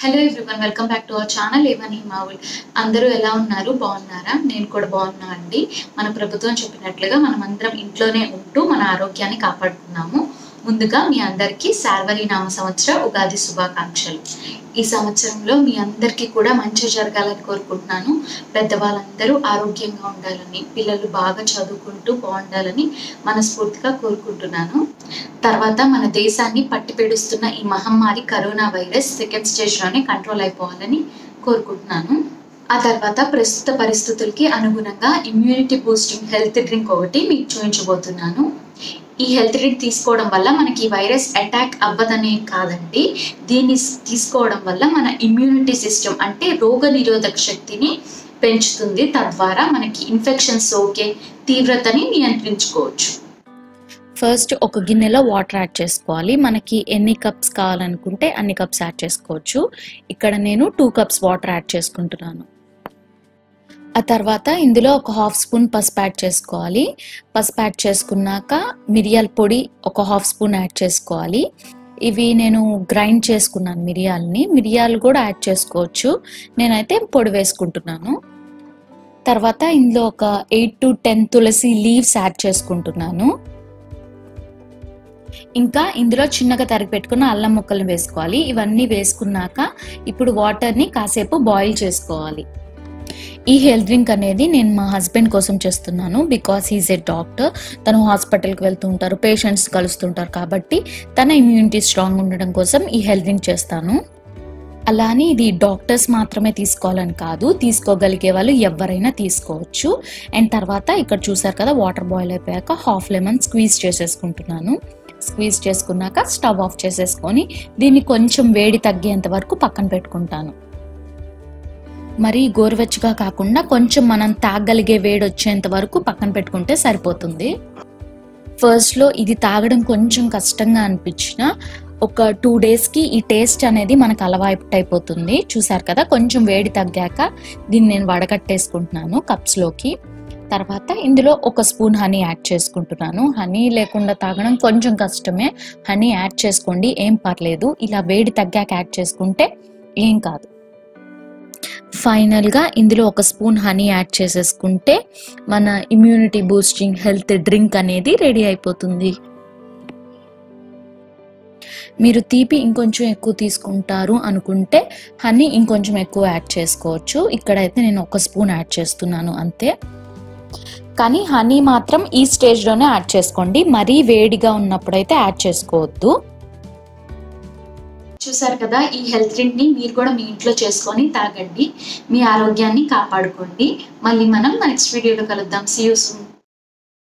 Hello everyone, welcome back to our channel ఏవని మావుల్. అందరూ ఎలా ఉన్నారు? బాగున్నారా? నేను కూడా బాగున్నా అండి. మన ప్రభుత్వం చెప్పినట్లుగా మనం అందరం ఇంట్లోనే ఉంటూ మన ఆరోగ్యాన్ని కాపాడుకున్నాము. ముందుగా మీ అందరికీ శార్వరి నామ సంవత్సర ఉగాది శుభాకాంక్షలు. ఈ సంవత్సరంలో మీ అందరికీ కూడా మంచి జరగాలని కోరుకుంటున్నాను. పెద్దవాళ్ళందరూ ఆరోగ్యంగా ఉండాలని, పిల్లలు బాగా చదువుకుంటూ బాగుండాలని మనస్ఫూర్తిగా కోరుకుంటున్నాను. తర్వాత మన దేశాన్ని పట్టిపెడుస్తున్న ఈ మహమ్మారి కరోనా వైరస్ సెకండ్ స్టేజ్లోనే కంట్రోల్ అయిపోవాలని కోరుకుంటున్నాను. ఆ తర్వాత ప్రస్తుత పరిస్థితులకి అనుగుణంగా ఇమ్యూనిటీ బూస్టింగ్ హెల్త్ డ్రింక్ ఒకటి మీకు చూపించబోతున్నాను. ఈ హెల్త్ డ్రింక్ తీసుకోవడం వల్ల మనకి ఈ వైరస్ అటాక్ అవ్వదనే కాదండి, దీన్ని తీసుకోవడం వల్ల మన ఇమ్యూనిటీ సిస్టమ్ అంటే రోగ నిరోధక శక్తిని పెంచుతుంది. తద్వారా మనకి ఇన్ఫెక్షన్ సోకే తీవ్రతని నియంత్రించుకోవచ్చు. ఫస్ట్ ఒక గిన్నెలో వాటర్ యాడ్ చేసుకోవాలి. మనకి ఎన్ని కప్స్ కావాలనుకుంటే అన్ని కప్స్ యాడ్ చేసుకోవచ్చు. ఇక్కడ నేను 2 కప్స్ వాటర్ యాడ్ చేసుకుంటున్నాను. ఆ తర్వాత ఇందులో ఒక 1/2 స్పూన్ పసుపు యాడ్ చేసుకోవాలి. పసుపు యాడ్ చేసుకున్నాక మిరియాల పొడి ఒక 1/2 స్పూన్ యాడ్ చేసుకోవాలి. ఇవి నేను గ్రైండ్ చేసుకున్నాను మిరియాలు కూడా యాడ్ చేసుకోవచ్చు. నేనైతే పొడి వేసుకుంటున్నాను. తర్వాత ఇందులో ఒక 8 to 10 తులసి లీవ్స్ యాడ్ చేసుకుంటున్నాను. ఇంకా ఇందులో చిన్నగా తరిగి పెట్టుకున్న అల్లం ముక్కలు వేసుకోవాలి. ఇవన్నీ వేసుకున్నాక ఇప్పుడు వాటర్ని కాసేపు బాయిల్ చేసుకోవాలి. ఈ హెల్త్ డ్రింక్ అనేది నేను మా హస్బెండ్ కోసం చేస్తున్నాను. Because he's a doctor. తను హాస్పిటల్కి వెళ్తూ ఉంటారు, పేషెంట్స్ కలుస్తుంటారు. కాబట్టి తన ఇమ్యూనిటీ స్ట్రాంగ్ ఉండడం కోసం ఈ హెల్త్ డ్రింక్ చేస్తాను. అలానే ఇది డాక్టర్స్ మాత్రమే తీసుకోవాలని కాదు, తీసుకోగలిగే వాళ్ళు ఎవరైనా తీసుకోవచ్చు. అండ్ తర్వాత ఇక్కడ చూసారు కదా, వాటర్ బాయిల్ అయిపోయాక 1/2 లెమన్ స్క్వీజ్ చేసేసుకుంటున్నాను. స్క్వీజ్ చేసుకున్నాక స్టవ్ ఆఫ్ చేసేసుకొని దీన్ని కొంచెం వేడి తగ్గేంత వరకు పక్కన పెట్టుకుంటాను. మరి గోరువెచ్చగా కాకుండా కొంచెం మనం తాగలిగే వేడి వచ్చేంత వరకు పక్కన పెట్టుకుంటే సరిపోతుంది. ఫస్ట్లో ఇది తాగడం కొంచెం కష్టంగా అనిపించిన ఒక 2 డేస్కి ఈ టేస్ట్ అనేది మనకు అలవాటు అయిపోతుంది. చూసారు కదా, కొంచెం వేడి తగ్గాక దీన్ని నేను వడగట్టేసుకుంటున్నాను కప్స్లోకి. తర్వాత ఇందులో 1 స్పూన్ హనీ యాడ్ చేసుకుంటున్నాను. హనీ లేకుండా తాగడం కొంచెం కష్టమే, హనీ యాడ్ చేసుకోండి, ఏం పర్లేదు. ఇలా వేడి తగ్గాక యాడ్ చేసుకుంటే ఏం కాదు. ఫైనల్గా ఇందులో 1 స్పూన్ హనీ యాడ్ చేసేసుకుంటే మన ఇమ్యూనిటీ బూస్టింగ్ హెల్త్ డ్రింక్ అనేది రెడీ అయిపోతుంది. మీరు తీపి ఇంకొంచెం ఎక్కువ తీసుకుంటారు అనుకుంటే హనీ ఇంకొంచెం ఎక్కువ యాడ్ చేసుకోవచ్చు. ఇక్కడైతే నేను 1 స్పూన్ యాడ్ చేస్తున్నాను అంతే. కానీ హనీ మాత్రం ఈ స్టేజ్లోనే యాడ్ చేసుకోండి, మరీ వేడిగా ఉన్నప్పుడైతే యాడ్ చేసుకోవద్దు. చూసారు కదా, ఈ హెల్త్ డ్రింక్ని మీరు కూడా మీ ఇంట్లో చేసుకొని తాగండి, మీ ఆరోగ్యాన్ని కాపాడుకోండి. మళ్ళీ మనం నెక్స్ట్ వీడియోలో కలుద్దాం. See you soon.